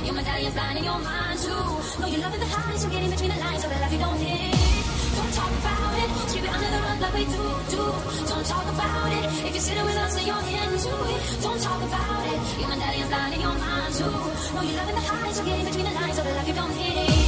Your medallion's blind in your mind too. No, you're loving the highs, you're getting between the lines of the life you don't need. Don't talk about it, sweep it under the rug like we do. Don't talk about it, if you're sitting with us and you're into it. Don't talk about it, your medallion's blind in your mind too. No, you're loving the highs, you're getting between the lines of the life you don't need.